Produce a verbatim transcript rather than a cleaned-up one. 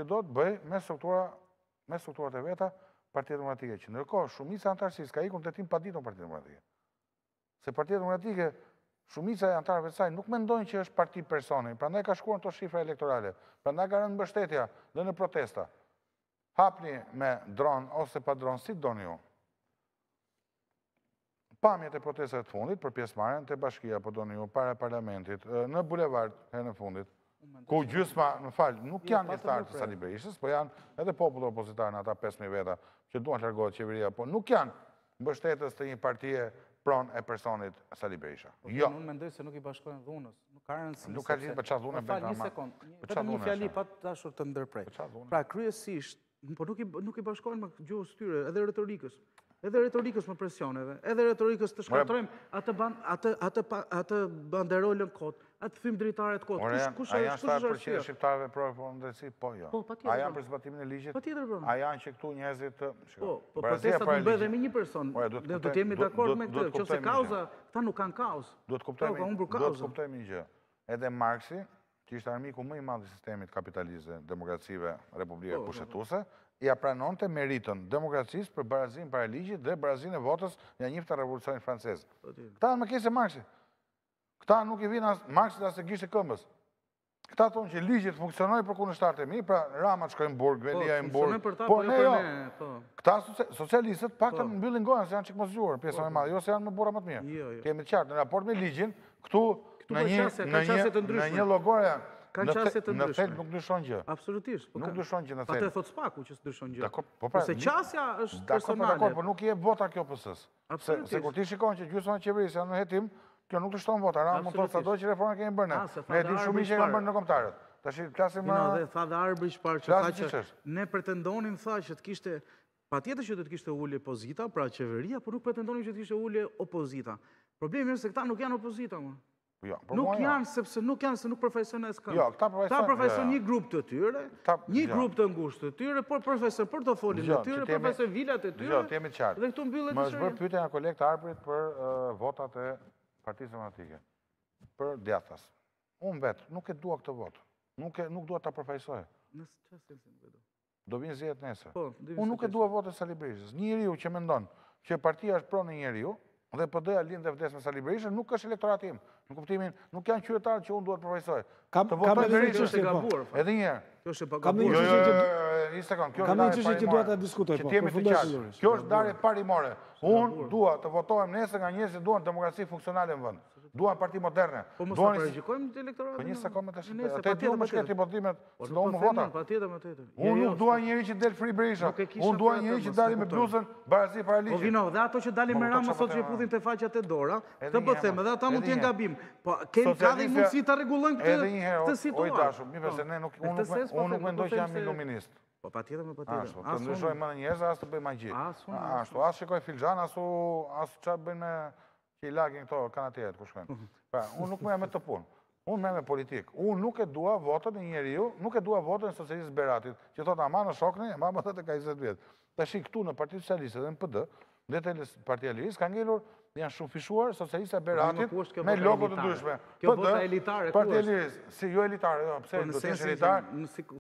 që do të bëj me struktura, me strukturat e veta Partia Demokratike, që ndërkohë shumica antarësisë ka ikur në tetim paditur Partia Demokratike. Se Partia Demokratike, shumica e antarëve të saj nuk mendojnë që është parti personi, prandaj ka shkuar në to shifra elektorale, prandaj ka rënë mbështetja dhe në protesta. Hapni me dron ose pa dron, si doni ju. Pamjet e protestave të fundit për pjesëmarrjen te bashkia, po doni ju, para parlamentit, në bulevard herën e fundit, ku gjysma, më fal, nuk janë pjesëtarë të Sali Berishës, po janë edhe populli opozitar në ata pesë mijë veta që duan të largohet qeveria, po nuk janë mbështetës të një partie pronë e personit Sali Berisha. Jo. Unë mendoj se nuk i bashkojnë dhunës. Nuk ka rëndësi. Nuk ka rëndësi për çfarë dhunë bëjnë. Një sekond. Vetëm një fjali pa dashur të ndërprej. Pra kryesisht, po nuk i nuk i bashkojnë me gjuhës tyre, edhe retorikës. Edhe retorikës më presioneve, edhe retorikës të shkatrojmë atë atë atë atë banderolën kot, atë thym dritaret kot. Kush a janë shtatë përqind e shqiptarëve pro ndërsi? Po jo. A janë për zbatimin e ligjit? Patjetër po. A janë që këtu njerëzit të Po, po protestat nuk bëhen me një person. Ne do të jemi dakord me këtë, nëse kauza, këta nuk kanë kauzë. Duhet kuptojmë, duhet kuptojmë një gjë. Edhe Marksi, që ishte armiku më i madh i sistemit kapitaliste, demokracive republike pushtetuese, ja pranonte meritën demokracisë për barazinë para ligjit dhe barazinë e votës nga njëfta revolucionit francez. Këta në më kese Marksi. Këta nuk i vinë as Marksi as e gishtë këmbës. Këta thonë që ligjit funksionoi për kundërshtarët e mi, pra Rama të shkojnë në burg, Velia në burg. Po ne jo. Këta socialistët pak të mbyllin gojën se janë çik mos zgjuar, pjesa më e madhe, jo se janë më burra më të mirë. Kemi të qartë në raport me ligjin, këtu në një llogore Kanë qasje të ndryshme. Në thelb nuk ndryshon gjë. Absolutisht. Nuk ndryshon gjë në thelb. Atë thot Spaku që s'ndryshon gjë. Po pra, se qasja është personale. Dakor, po nuk i jep vota kjo P S-s. Se kur ti shikon që gjysma e qeverisë janë në hetim, kjo nuk të shton vota. Ra mund të thotë sado që reforma kemi bërë ne. Ne dimë shumë që kanë bërë në kombëtarët. Tash flasim më. Dhe tha dhe Arbrish parë që tha që ne pretendonim tha që të kishte patjetër që do të kishte ulje opozita, pra qeveria, por nuk pretendonim që të kishte ulje opozita. Problemi është se këta nuk janë opozita, më. Nuk janë, sepse nuk janë, se nuk përfaqësojnë as kënd. Jo, këta përfaqësojnë një grup të tyre, një grup të ngushtë të tyre, por përfaqësojnë portofolin e tyre, përfaqësojnë vilat e tyre. Jo, të jemi të qartë. Dhe këtu mbyllet Më është bërë pyetja nga koleg Arbrit për votat e Partisë Demokratike. Për djathtas. Unë vetë nuk e dua këtë votë. Nuk nuk dua ta përfaqësoj. Nëse çfarë sensi nuk e do. Do vinë zgjedhjet nesër. Unë nuk e dua votën e Sali Berishës. Një njeriu që mendon që partia është pronë një njeriu, dhe P D-ja lind dhe vdes me Sali Berishën, nuk është elektorati im. Në kuptimin, nuk janë qytetarë që unë duhet të përfaqësoj. Të votoj Berishën është e gabuar. Edhe një herë. Kjo është e gabuar. Jo, jo, një sekond, kjo është darje parimore. Që duhet ta diskutoj, po. Kjo është darje parimore. Unë dua të votojmë nesër nga njerëz që duan demokraci funksionale në vend. Duan parti moderne. Po mos ta përgjikojmë të elektoratin. Po një sekond më tash. Atë duam të shkëti votimet, do më vota. Patjetër, patjetër. Unë nuk dua njëri që del free Berisha. Unë dua njëri që dalin me bluzën barazi para ligjit. Po vino, dhe ato që dalin me Rama sot që i puthin te faqat e dora, këtë po them, edhe ata mund të jenë gabim. Po kem ka dhe mundësi ta rregullojnë këtë këtë situatë. Oj dashur, mi pse ne nuk unë nuk mendoj që jam iluminist. Po patjetër, më patjetër. Ashtu, të ndryshojmë më në njerëz, as të bëjmë magji. Ashtu, as shikoj filxhan, asu as çfarë bëjnë me që i lagin këto kanatierët ku shkojnë. Pra, unë nuk merrem me të punë. Unë merrem me politikë. Unë nuk e dua votën e njeriu, nuk e dua votën e socialist Beratit, që thotë ama në shokni, ama më thotë ka njëzet vjet. Tash këtu në Partitë Socialiste dhe në P D, dhe te Partia e Lirisë ka ngelur janë shumë fishuar socialista Beratit me logo të ndryshme. Kjo vota elitare ku është? Partia e Lirisë, si jo elitare, jo, pse do të jesh elitar?